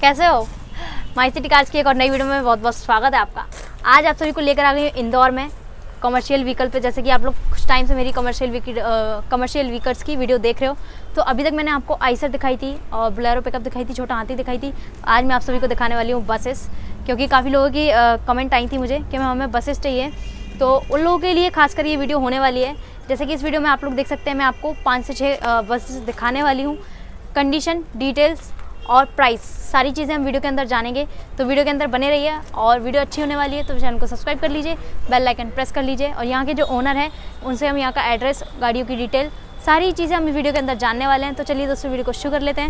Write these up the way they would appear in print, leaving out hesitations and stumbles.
कैसे हो? My city cars की एक और नई वीडियो में बहुत बहुत स्वागत है आपका। आज आप सभी को लेकर आ गई हूँ इंदौर में कमर्शियल व्हीकल पे। जैसे कि आप लोग कुछ टाइम से मेरी कमर्शियल व्हीकल्स की वीडियो देख रहे हो, तो अभी तक मैंने आपको आइसर दिखाई थी और बोलेरो पिकअप दिखाई थी, छोटा हाथी दिखाई थी। आज मैं आप सभी को दिखाने वाली हूँ बसेस, क्योंकि काफ़ी लोगों की कमेंट आई थी मुझे कि हमें बसेस चाहिए, तो उन लोगों के लिए खासकर ये वीडियो होने वाली है। जैसे कि इस वीडियो में आप लोग देख सकते हैं, मैं आपको 5 से 6 बसेस दिखाने वाली हूँ। कंडीशन, डिटेल्स और प्राइस, सारी चीज़ें हम वीडियो के अंदर जानेंगे, तो वीडियो के अंदर बने रहिए। और वीडियो अच्छी होने वाली है तो चैनल को सब्सक्राइब कर लीजिए, बेल आइकन प्रेस कर लीजिए। और यहाँ के जो ओनर हैं उनसे हम यहाँ का एड्रेस, गाड़ियों की डिटेल, सारी चीज़ें हम वीडियो के अंदर जानने वाले हैं। तो चलिए दोस्तों, वीडियो को शुरू कर लेते हैं।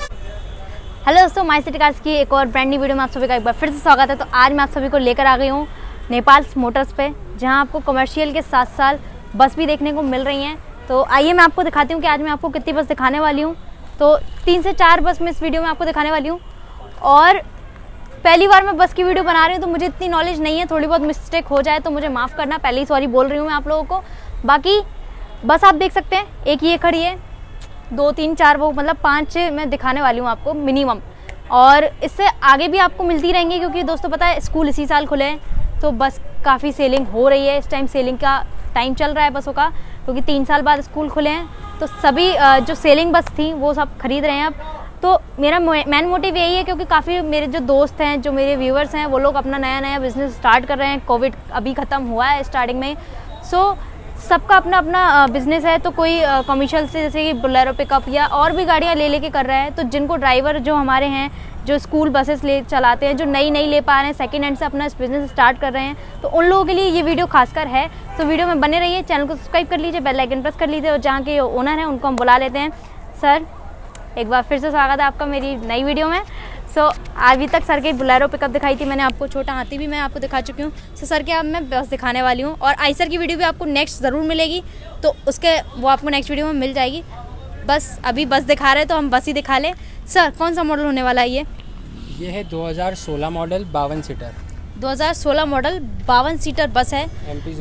हेलो दोस्तों, माई सिटी कार्स की एक और ब्रांड न्यू वीडियो में आप सभी का एक बार फिर से स्वागत है। तो आज मैं आप सभी को लेकर आ गई हूँ नेपाल मोटर्स पे, जहाँ आपको कमर्शियल के साथ साथ बस भी देखने को मिल रही हैं। तो आइए मैं आपको दिखाती हूँ कि आज मैं आपको कितनी बस दिखाने वाली हूँ। तो 3 से 4 बस मैं इस वीडियो में आपको दिखाने वाली हूँ। और पहली बार मैं बस की वीडियो बना रही हूँ, तो मुझे इतनी नॉलेज नहीं है, थोड़ी बहुत मिस्टेक हो जाए तो मुझे माफ़ करना, पहले ही सॉरी बोल रही हूँ मैं आप लोगों को। बाकी बस आप देख सकते हैं, एक ये खड़ी है, 2 3 4 वो मतलब 5 मैं दिखाने वाली हूँ आपको मिनिमम। और इससे आगे भी आपको मिलती रहेंगी, क्योंकि दोस्तों पता है स्कूल इसी साल खुले हैं, तो बस काफ़ी सेलिंग हो रही है। इस टाइम सेलिंग का टाइम चल रहा है बसों का, क्योंकि 3 साल बाद स्कूल खुले हैं, तो सभी जो सेलिंग बस थी वो सब खरीद रहे हैं अब। तो मेरा मेन मोटिव यही है, क्योंकि काफ़ी मेरे जो दोस्त हैं, जो मेरे व्यूअर्स हैं, वो लोग अपना नया बिज़नेस स्टार्ट कर रहे हैं। कोविड अभी ख़त्म हुआ है स्टार्टिंग में, सो सबका अपना अपना बिज़नेस है। तो कोई कमर्शियल से जैसे कि बोलेरो पिकअप या और भी गाड़ियाँ ले कर रहे हैं। तो जिनको ड्राइवर जो हमारे हैं, जो स्कूल बसेस ले चलाते हैं, जो नई ले पा रहे हैं, सेकंड हैंड से अपना बिज़नेस स्टार्ट कर रहे हैं, तो उन लोगों के लिए ये वीडियो खासकर है। तो वीडियो में बने रहिए, चैनल को सब्सक्राइब कर लीजिए, बेल आइकन प्रेस कर लीजिए। और जहाँ के ओनर हैं उनको हम बुला लेते हैं। सर, एक बार फिर से स्वागत है आपका मेरी नई वीडियो में। अभी तक सर की बोलेरो पिकअप दिखाई थी मैंने आपको, छोटा हाथी भी मैं आपको दिखा चुकी हूँ। सर के अब मैं बस दिखाने वाली हूँ, और आइसर की वीडियो भी आपको नेक्स्ट ज़रूर मिलेगी, तो वो आपको नेक्स्ट वीडियो में मिल जाएगी। बस अभी बस दिखा रहे हैं तो हम बस ही दिखा लें। सर, कौन सा मॉडल होने वाला है ये है 2016 model 52 seater. 2016 model 52 seater bus है,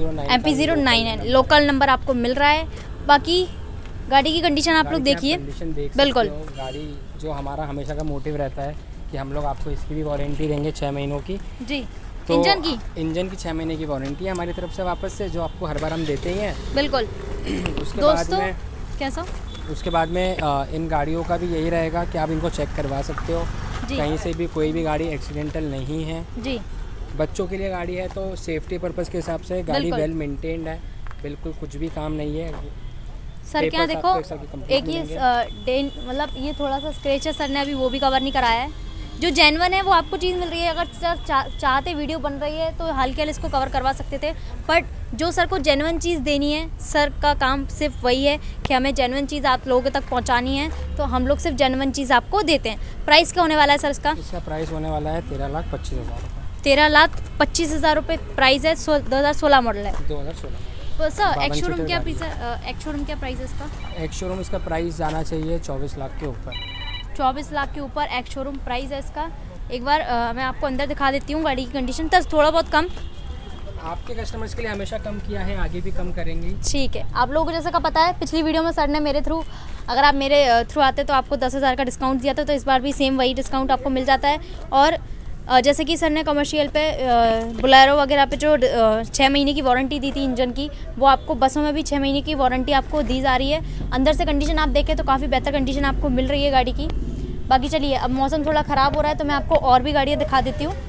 MP09 है, लोकल नंबर आपको मिल रहा है। बाकी गाड़ी की कंडीशन आप लोग देखिए, बिल्कुल। गाड़ी जो हमारा हमेशा का मोटिव रहता है कि हम लोग आपको इसकी भी वारंटी देंगे 6 महीनों की जी। तो इंजन की 6 महीने की वारंटी है हमारी तरफ से वापस से, जो आपको हर बार हम देते ही हैं, बिल्कुल। उसके दोस्तों बाद में कैसा, उसके बाद में इन गाड़ियों का भी यही रहेगा कि आप इनको चेक करवा सकते हो, कहीं से भी कोई भी गाड़ी एक्सीडेंटल नहीं है जी। बच्चों के लिए गाड़ी है, तो सेफ्टी पर्पज़ के हिसाब से गाड़ी वेल मेंटेन्ड है, बिल्कुल कुछ भी काम नहीं है। सर क्या देखो, एक ये मतलब ये थोड़ा सा स्क्रैच है, सर ने अभी वो भी कवर नहीं कराया है। जो जेन्युइन है वो आपको चीज़ मिल रही है। अगर सर चाहते वीडियो बन रही है तो हल्के हल्के इसको कवर करवा सकते थे, बट जो सर को जेन्युइन चीज़ देनी है, सर का काम सिर्फ वही है कि हमें जेन्युइन चीज़ आप लोगों तक पहुंचानी है, तो हम लोग सिर्फ जेन्युइन चीज़ आपको देते हैं। प्राइस क्या होने वाला है सर इसका? इसका प्राइस होने वाला है 13,25,000 रुपये। 13,25,000 रुपये प्राइस है। 2016 मॉडल है, 2016। तो सर एक्स शोरूम क्या प्राइस है इसका? एक्स शोरूम इसका प्राइस जाना चाहिए 24 लाख के ऊपर। 24 लाख के ऊपर एक्स शोरूम प्राइस है इसका। एक बार मैं आपको अंदर दिखा देती हूँ गाड़ी की कंडीशन, तो थोड़ा बहुत कम आपके कस्टमर्स के लिए हमेशा कम किया है, आगे भी कम करेंगे। ठीक है, आप लोगों को जैसा का पता है, पिछली वीडियो में सर ने मेरे थ्रू, अगर आप मेरे थ्रू आते तो आपको 10,000 का डिस्काउंट दिया था, तो इस बार भी सेम वही डिस्काउंट आपको मिल जाता है। और जैसे कि सर ने कमर्शियल पे बोलेरो वगैरह पे जो 6 महीने की वारंटी दी थी इंजन की, वो आपको बसों में भी 6 महीने की वारंटी आपको दी जा रही है। अंदर से कंडीशन आप देखें तो काफ़ी बेहतर कंडीशन आपको मिल रही है गाड़ी की। बाकी चलिए, अब मौसम थोड़ा ख़राब हो रहा है तो मैं आपको और भी गाड़ियाँ दिखा देती हूँ।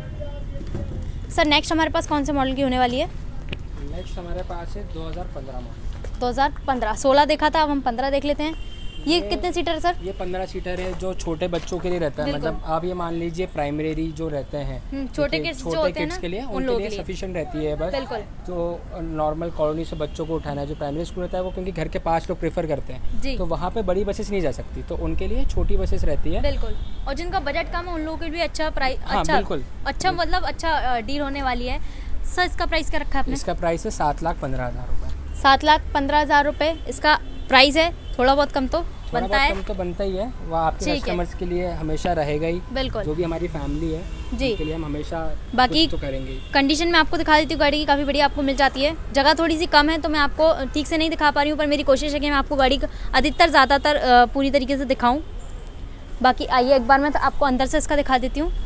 सर नेक्स्ट हमारे पास कौन से मॉडल की होने वाली है? नेक्स्ट हमारे पास है 2015 मॉडल। 2015, 16 देखा था, अब हम 15 देख लेते हैं। ये कितने सीटर है सर? ये 15 सीटर है, जो छोटे बच्चों के लिए रहता है। मतलब आप ये मान लीजिए प्राइमरी जो रहते हैं, छोटे किड्स के लिए, उनके लिए सफिशिएंट रहती है बस। बिल्कुल। जो नॉर्मल कॉलोनी से बच्चों को उठाना है, जो प्राइमरी स्कूल रहता है, वो क्योंकि घर के पास लोग प्रेफर करते हैं, तो वहाँ पे बड़ी बसेस नहीं जा सकती, तो उनके लिए छोटी बसेस रहती है। बिल्कुल। और जिनका बजट कम है उन लोगों के लिए अच्छा प्राइस, बिल्कुल अच्छा मतलब अच्छा डील होने वाली है। सर इसका प्राइस क्या रखा है आपने? इसका प्राइस है 7,15,000 रुपये। 7,15,000 रुपये इसका प्राइस है। थोड़ा बहुत कम तो बनता है, कम तो बनता ही है, वो आपके कस्टमर्स के लिए हमेशा रहेगा ही। बिल्कुल। जो भी हमारी फैमिली है जी, के लिए हम हमेशा बाकी तो करेंगे। कंडीशन में आपको दिखा देती हूँ गाड़ी की, काफ़ी बढ़िया आपको मिल जाती है। जगह थोड़ी सी कम है तो मैं आपको ठीक से नहीं दिखा पा रही हूँ, पर मेरी कोशिश है कि मैं आपको गाड़ी अधिकतर ज़्यादातर पूरी तरीके से दिखाऊँ। बाकी आइए एक बार मैं तो आपको अंदर से इसका दिखा देती हूँ।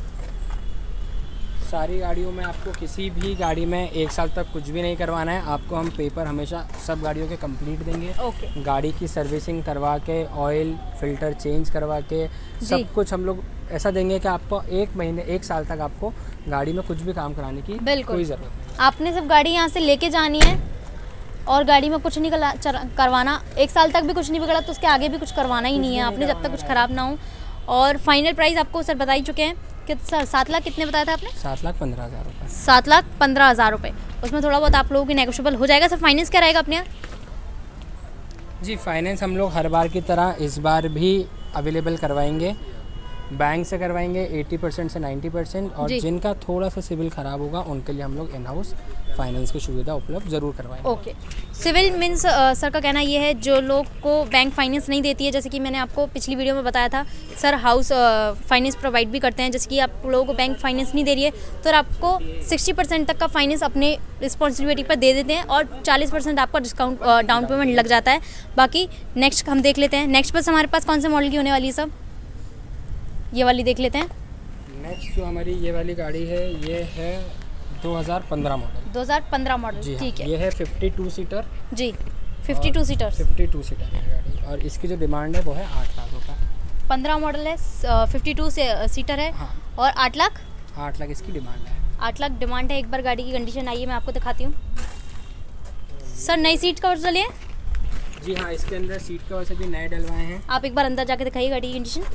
सारी गाड़ियों में आपको किसी भी गाड़ी में 1 साल तक कुछ भी नहीं करवाना है। आपको हम पेपर हमेशा सब गाड़ियों के कंप्लीट देंगे। ओके। गाड़ी की सर्विसिंग करवा के, ऑयल फिल्टर चेंज करवा के, सब कुछ हम लोग ऐसा देंगे कि आपको 1 महीने 1 साल तक आपको गाड़ी में कुछ भी काम कराने की कोई ज़रूरत नहीं। आपने सिर्फ गाड़ी यहाँ से लेके जानी है और गाड़ी में कुछ नहीं करवाना। 1 साल तक भी कुछ नहीं बिगड़ा तो उसके आगे भी कुछ करवाना ही नहीं है आपने, जब तक कुछ ख़राब ना हो। और फाइनल प्राइस आपको सर बता ही चुके हैं कि सर 7 लाख कितने बताया था आपने? 7,15,000 रुपये। 7,15,000 रुपये। उसमें थोड़ा बहुत आप लोगों की नेगोशिएबल हो जाएगा। सर फाइनेंस क्या रहेगा अपने यहाँ? जी फाइनेंस हम लोग हर बार की तरह इस बार भी अवेलेबल करवाएंगे। बैंक से करवाएंगे 80% से 90%, और जिनका थोड़ा सा सिविल ख़राब होगा उनके लिए हम लोग इन हाउस फाइनेंस की सुविधा उपलब्ध ज़रूर करवाएंगे। ओके। सिविल मीन्स सर का कहना ये है जो लोग को बैंक फाइनेंस नहीं देती है, जैसे कि मैंने आपको पिछली वीडियो में बताया था सर हाउस फाइनेंस प्रोवाइड भी करते हैं। जैसे कि आप लोगों को बैंक फाइनेंस नहीं दे रही है तो आपको 60% तक का फाइनेंस अपने रिस्पॉन्सिबिलिटी पर दे देते हैं और 40% आपका डिस्काउंट डाउन पेमेंट लग जाता है। बाकी नेक्स्ट हम देख लेते हैं। नेक्स्ट बस हमारे पास कौन से मॉडल की होने वाली है सब? ये वाली देख लेते हैं। नेक्स्ट जो हमारी ये वाली गाड़ी है ये है 2015 मॉडल। 2015 मॉडल, ठीक है। ये है 52 सीटर। जी 52 सीटर। 52 सीटर है गाड़ी, और इसकी जो डिमांड है वो है 8 लाख रुपये। 15 मॉडल है, 52 सीटर है। हाँ। और 8 लाख? 8 लाख इसकी डिमांड है। 8 लाख डिमांड है। एक बार गाड़ी की कंडीशन आइए मैं आपको दिखाती हूँ। सर नई सीट कवर चलिए। जी हाँ, इसके अंदर सीट कवर से भी नए डलवाए हैं। आप एक बार अंदर जाके दिखाइए गाड़ी की कंडीशन।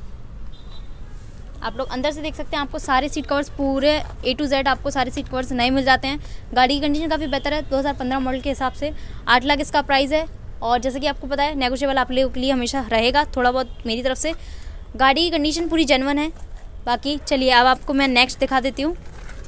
आप लोग अंदर से देख सकते हैं, आपको सारे सीट कवर्स पूरे A to Z आपको सारे सीट कवर्स नए मिल जाते हैं। गाड़ी की कंडीशन काफ़ी बेहतर है 2015 मॉडल के हिसाब से। 8 लाख इसका प्राइस है, और जैसे कि आपको पता है नेगोशिएबल आप लोगों के लिए हमेशा रहेगा थोड़ा बहुत मेरी तरफ से। गाड़ी की कंडीशन पूरी जेन्युइन है। बाकी चलिए अब आपको मैं नेक्स्ट दिखा देती हूँ।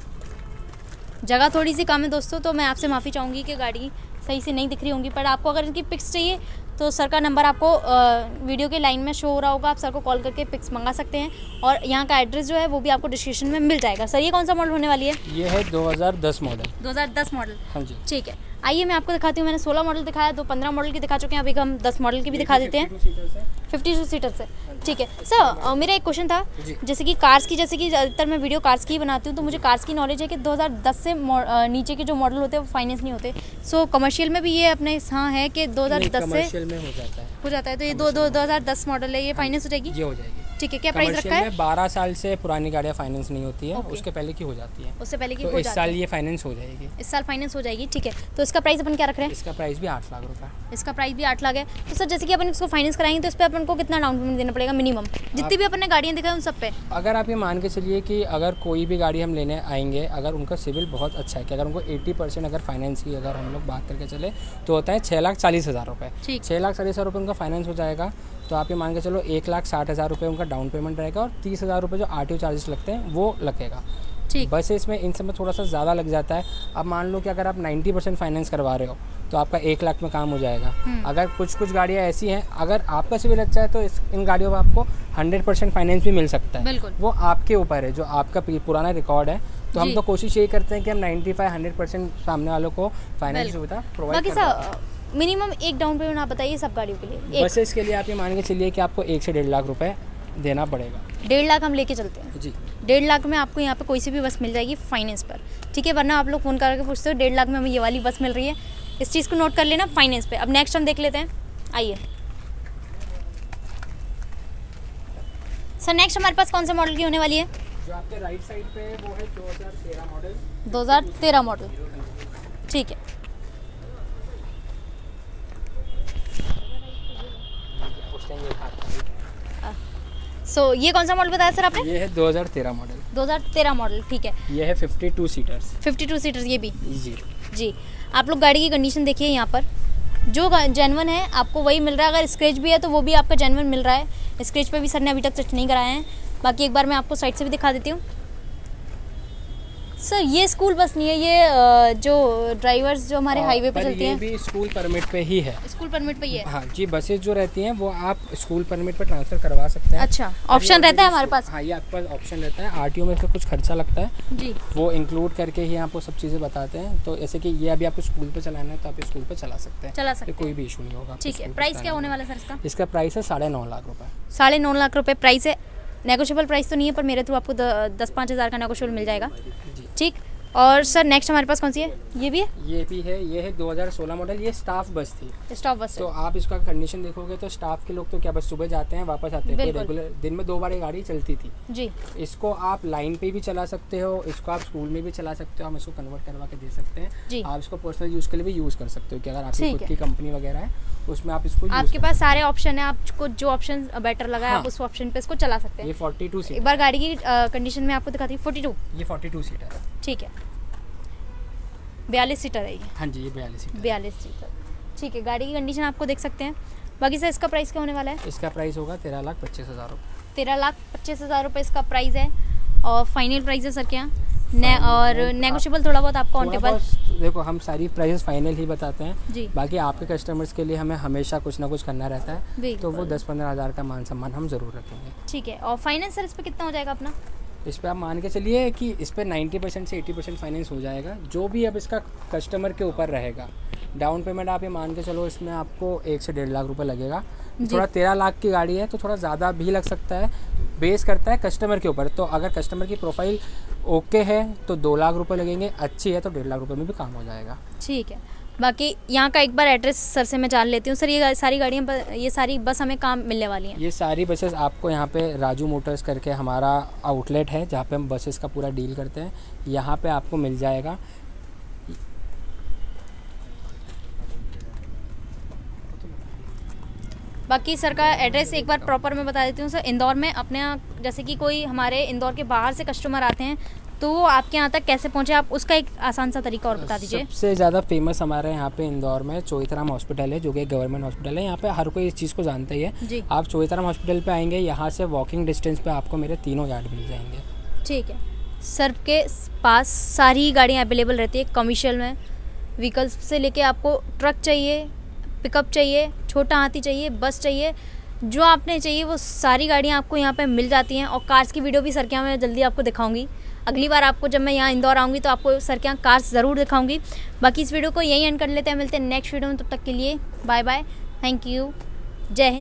जगह थोड़ी सी कम है दोस्तों, तो मैं आपसे माफ़ी चाहूँगी कि गाड़ी सही से नहीं दिख रही होंगी, पर आपको अगर इनकी पिक्स चाहिए तो सर का नंबर आपको वीडियो के लाइन में शो हो रहा होगा। आप सर को कॉल करके पिक्स मंगा सकते हैं, और यहाँ का एड्रेस जो है वो भी आपको डिस्क्रिप्शन में मिल जाएगा। सर ये कौन सा मॉडल होने वाली है? ये है 2010 मॉडल। 2010 मॉडल, हाँ जी, ठीक है। आइए मैं आपको दिखाती हूँ। मैंने 16 मॉडल दिखाया, 15 मॉडल की दिखा चुके हैं, अभी हम 10 मॉडल की भी दिखा देते हैं। 52 सीटर से, ठीक है। सर मेरा एक क्वेश्चन था, जैसे कि कार्स की, जैसे कि ज़्यादातर मैं वीडियो कार्स की बनाती हूँ तो मुझे कार्स की नॉलेज है कि 2010 से नीचे के जो मॉडल होते हैं वो फाइनेंस नहीं होते। सो कमर्शियल में भी ये अपने हाँ है कि 2010 से कमर्शियल में हो जाता है। तो ये 2010 मॉडल है, ये फाइनेंस हो जाएगी? ये हो जाएगी, ठीक है। क्या प्राइस रखा है? 12 साल से पुरानी गाड़ियाँ फाइनेंस नहीं होती है, उसके पहले की हो जाती है। उससे पहले की तो हो इस जाती साल है। ये फाइनेंस हो जाएगी। इस साल फाइनेंस हो जाएगी, ठीक है। तो इसका प्राइस अपन क्या रख रहे हैं? इसका प्राइस भी 8 लाख रुपये। इसका प्राइस भी 8 लाख है। तो सर जैसे कि अपन इसको फाइनेंस कराएंगे तो इस पर अपन को कितना डाउन पेमेंट देना पड़ेगा मिनिमम, जितनी भी अपन ने गाड़ियाँ दिखाई उन सब पे? अगर आप ये मान के चलिए कि अगर कोई भी गाड़ी हम लेने आएंगे, अगर उनका सिविल बहुत अच्छा है कि अगर उनको 80% अगर फाइनेंस की अगर हम लोग बात करके चले तो होता है 6,40,000 रुपये। 6,40,000 रुपये उनका फाइनेंस हो जाएगा। तो आप ये मान के चलो 1,60,000 रुपये उनका डाउन पेमेंट रहेगा, और 30,000 रुपये जो RTO चार्जेस लगते हैं वो लगेगा। ठीक। बस इसमें इन सब में थोड़ा सा ज़्यादा लग जाता है। अब मान लो कि अगर आप 90% फाइनेंस करवा रहे हो तो आपका 1 लाख में काम हो जाएगा। अगर कुछ गाड़ियाँ ऐसी हैं, अगर आपका सिविल अच्छा है तो इन गाड़ियों पर आपको 100% फाइनेंस भी मिल सकता है। बिल्कुल। वो आपके ऊपर है, जो आपका पुराना रिकॉर्ड है। तो हम तो कोशिश यही करते हैं कि हम 95-100% सामने वालों को फाइनेंस सुविधा प्रोवाइड करें। मिनिमम एक डाउन पेमेंट आप बताइए सब गाड़ियों के लिए। बसेस के लिए आप ये मान के चलिए कि आपको 1 से 1.5 लाख रुपए देना पड़ेगा। 1.5 लाख हम लेके चलते हैं जी। 1.5 लाख में आपको यहाँ पे कोई सी भी बस मिल जाएगी फाइनेंस पर, ठीक है। वरना आप लोग फ़ोन करके पूछते हो 1.5 लाख में हमें ये वाली बस मिल रही है। इस चीज़ को नोट कर लेना फाइनेंस पे। अब नेक्स्ट हम देख लेते हैं, आइए। सर नेक्स्ट हमारे पास कौन से मॉडल की होने वाली है? जो आपके राइट साइड पे है वो है 2013 मॉडल। 2013 मॉडल, ठीक है। ये कौन सा मॉडल बताया सर आपने? ये है 2013 मॉडल। 2013 मॉडल, ठीक है। ये है 52 सीटर्स। 52 सीटर्स ये भी जी। आप लोग गाड़ी की कंडीशन देखिए, यहाँ पर जो जेन्युइन है आपको वही मिल रहा है। अगर स्क्रैच भी है तो वो भी आपका जेन्युइन मिल रहा है। स्क्रैच पे भी सर ने अभी तक टच नहीं कराया है। बाकी एक बार मैं आपको साइड से भी दिखा देती हूँ। सर ये स्कूल बस नहीं है, ये जो ड्राइवर्स जो हमारे हाईवे पे चलते हैं ये भी स्कूल परमिट पे ही है। स्कूल परमिट पे ही है। हाँ जी, बसेस जो रहती हैं वो आप स्कूल परमिट पे ट्रांसफर करवा सकते हैं। अच्छा, ऑप्शन रहता है हमारे पास? हाँ, ये आपके पास ऑप्शन रहता है। आरटीओ में इसका कुछ खर्चा लगता है जी, वो इंक्लूड करके ही आपको सब चीज़ें बताते हैं। तो ऐसे कि ये अभी आपको स्कूल पे चलाना है तो आप स्कूल पे चला सकते हैं, कोई भी इशू नहीं होगा। ठीक है, प्राइस क्या होने वाला है सर इसका? इसका प्राइस है 9.5 लाख रुपये। 9.5 लाख रुपये प्राइस है। नेगोशिएबल प्राइस तो नहीं है, पर मेरे थ्रू आपको 10-5 हज़ार का नेगोशिएबल मिल जाएगा। ठीक। और सर नेक्स्ट हमारे पास कौन सी है? ये भी है? ये है 2016 मॉडल। ये स्टाफ बस थी, स्टाफ बस। तो आप इसका कंडीशन देखोगे तो स्टाफ के लोग तो क्या बस सुबह जाते हैं वापस आते हैं, रेगुलर दिन में 2 बार ये गाड़ी चलती थी जी। इसको आप लाइन पे भी चला सकते हो, इसको आप स्कूल में भी चला सकते हो, हम इसको कन्वर्ट करवा के दे सकते हैं। आप इसको पर्सनल यूज़ के लिए भी यूज़ कर सकते हो कि अगर आपकी खुद की कंपनी वगैरह है उसमें आप इसको, आपके पास सारे ऑप्शन है, आपको जो ऑप्शन बेटर लगा है आप उस ऑप्शन पे इसको चला सकते हैं। ये 42 सीट। एक बार गाड़ी की कंडीशन में आपको दिखाती हूँ। 42, ये 42 सीटर है। ठीक है, 42 सीटर है ये। हाँ जी, ये 42 सीटर। ठीक है, गाड़ी की कंडीशन आपको देख सकते हैं। बाकी सर इसका प्राइस क्या होने वाला है? इसका प्राइस होगा 13,25,000 रुपये। 13,25,000 रुपये इसका प्राइस है। और फाइनल प्राइस है सर क्या? और नेगोशिएबल थोड़ा बहुत आपको ऑन टेबल? देखो, हम सारी प्राइसेस फाइनल ही बताते हैं जी। बाकी आपके कस्टमर्स के लिए हमें हमेशा कुछ ना कुछ करना रहता है, तो वो 10-15 हज़ार का मान सम्मान हम ज़रूर रखेंगे। ठीक है। और फाइनेंस सर इस पर कितना हो जाएगा अपना? इस पर आप मान के चलिए कि इस पर 90% से 80% फाइनेंस हो जाएगा, जो भी अब इसका कस्टमर के ऊपर रहेगा। डाउन पेमेंट आप ये मान के चलो इसमें आपको 1 से 1.5 लाख रुपए लगेगा। थोड़ा 13 लाख की गाड़ी है तो थोड़ा ज़्यादा भी लग सकता है, बेस करता है कस्टमर के ऊपर। तो अगर कस्टमर की प्रोफाइल ओके है तो 2 लाख रुपए लगेंगे, अच्छी है तो 1.5 लाख रुपए में भी काम हो जाएगा। ठीक है। बाकी यहाँ का एक बार एड्रेस सर से मैं जान लेती हूँ। सर ये सारी गाड़ियाँ, ये सारी बस हमें काम मिलने वाली हैं? ये सारी बसेस आपको यहाँ पे राजू मोटर्स करके हमारा आउटलेट है जहाँ पे हम बसेस का पूरा डील करते हैं, यहाँ पे आपको मिल जाएगा। बाकी सर का एड्रेस एक बार प्रॉपर मैं बता देती हूँ। सर इंदौर में अपने यहाँ, जैसे कि कोई हमारे इंदौर के बाहर से कस्टमर आते हैं तो वो आपके यहाँ तक कैसे पहुँचे, आप उसका एक आसान सा तरीका और बता दीजिए। सबसे ज़्यादा फेमस हमारे यहाँ पे इंदौर में चौईथराम हॉस्पिटल है, जो कि गवर्नमेंट हॉस्पिटल है। यहाँ पे हर कोई इस चीज़ को जानता ही है। आप चौईथराम हॉस्पिटल पे आएंगे, यहाँ से वॉकिंग डिस्टेंस पे आपको मेरे तीनों यार्ड मिल जाएंगे। ठीक है। सर के पास सारी गाड़ियाँ अवेलेबल रहती है कमर्शियल में, व्हीकल्स से लेके आपको ट्रक चाहिए, पिकअप चाहिए, छोटा हाथी चाहिए, बस चाहिए, जो आपने चाहिए वो सारी गाड़ियाँ आपको यहाँ पे मिल जाती हैं। और कार्स की वीडियो भी सर के यहाँ मैं जल्दी आपको दिखाऊंगी। अगली बार आपको जब मैं यहाँ इंदौर आऊँगी तो आपको सर के यहाँ कार्स ज़रूर दिखाऊंगी। बाकी इस वीडियो को यहीं एंड कर लेते हैं, मिलते हैं नेक्स्ट वीडियो में। तब तक के लिए बाय बाय, थैंक यू, जय हिंद।